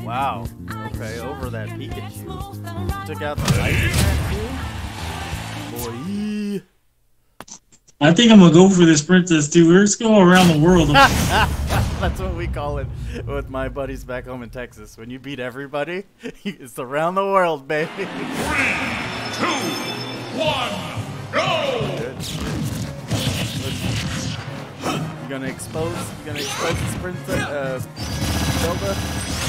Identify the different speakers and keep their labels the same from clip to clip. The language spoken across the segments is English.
Speaker 1: Wow. Okay, over that Pikachu. Took out the light too? Boy.
Speaker 2: I think I'm gonna go for this princess too. Let's go around the world.
Speaker 1: That's what we call it with my buddies back home in Texas. When you beat everybody, it's around the world, baby.
Speaker 3: 3, 2, 1, go!
Speaker 1: You gonna expose this princess, Zelda?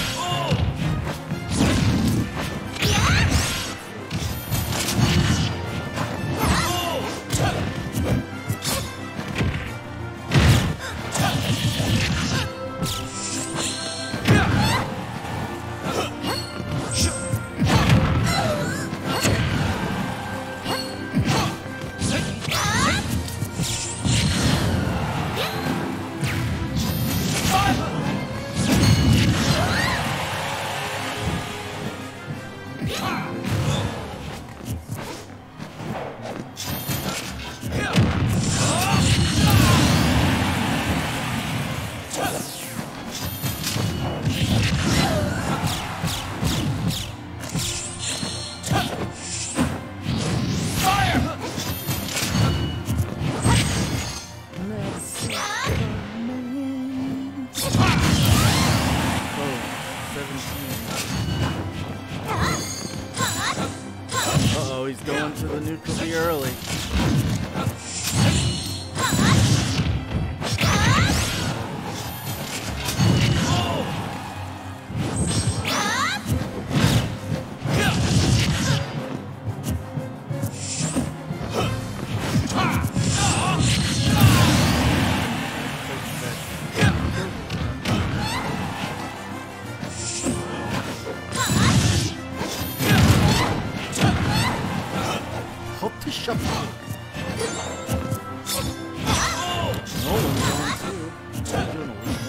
Speaker 1: Uh-oh, he's going to the nuclear early. Hope to shut up. Nolan's going too. He's doing a lead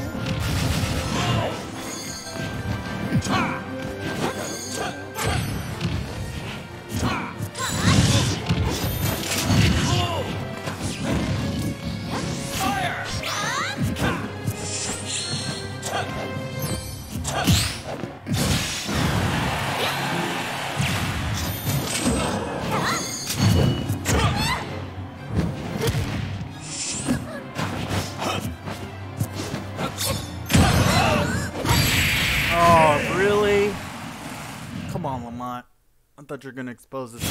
Speaker 1: Oh, really? Come on, Lamont. I thought you were gonna expose this.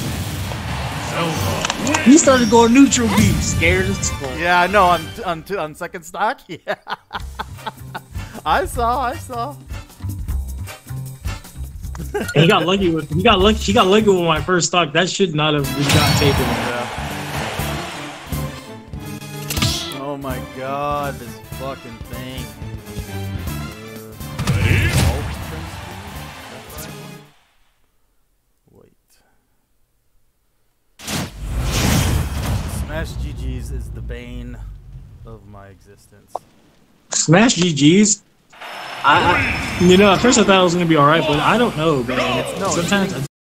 Speaker 2: He started going neutral beat, scared as fuck.
Speaker 1: Yeah, I know. On second stock. Yeah, I saw.
Speaker 2: He got lucky with he got lucky with my first stock. That should not have got taken.
Speaker 1: Yeah. Oh my God, this fucking thing. Wait. Smash GG's is the bane of my existence.
Speaker 2: Smash GG's. You know, at first I thought it was gonna be alright, but I don't know, man.
Speaker 1: No,
Speaker 2: Sometimes.